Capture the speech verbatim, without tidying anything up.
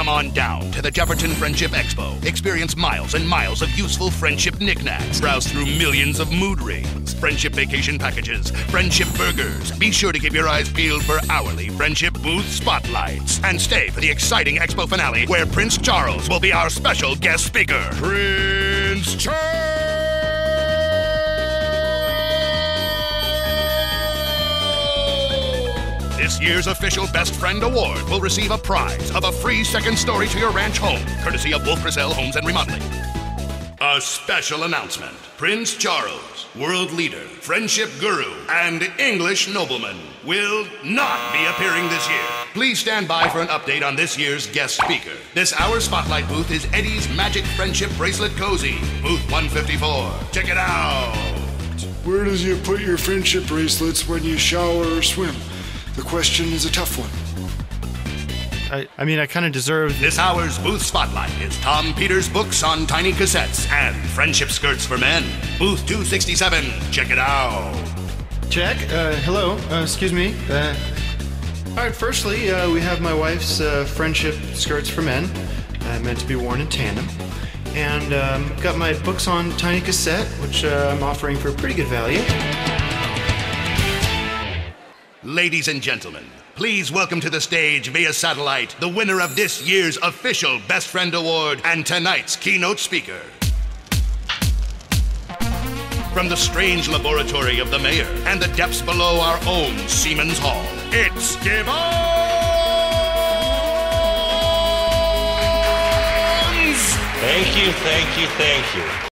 Come on down to the Jefferton Friendship Expo. Experience miles and miles of useful friendship knickknacks. Browse through millions of mood rings, friendship vacation packages, friendship burgers. Be sure to keep your eyes peeled for hourly friendship booth spotlights. And stay for the exciting Expo finale where Prince Charles will be our special guest speaker. Prince Charles! This year's official Best Friend Award will receive a prize of a free second story to your ranch home, courtesy of Wolf Crisell Homes and Remodeling. A special announcement. Prince Charles, world leader, friendship guru, and English nobleman, will not be appearing this year. Please stand by for an update on this year's guest speaker. This hour's spotlight booth is Eddie's Magic Friendship Bracelet Cozy, booth one fifty-four. Check it out. Where does you put your friendship bracelets when you shower or swim? The question is a tough one. I, I mean, I kind of deserve... This hour's booth spotlight is Tom Peters' books on tiny cassettes and friendship skirts for men. Booth two sixty-seven. Check it out. Check. Uh, hello. Uh, excuse me. Uh, all right, firstly, uh, we have my wife's uh, friendship skirts for men, uh, meant to be worn in tandem. And um, got my books on tiny cassette, which uh, I'm offering for a pretty good value. Ladies and gentlemen, please welcome to the stage via satellite the winner of this year's official Best Friend Award and tonight's keynote speaker. From the strange laboratory of the mayor and the depths below our own Siemens Hall, it's Gibbons! Thank you, thank you, thank you.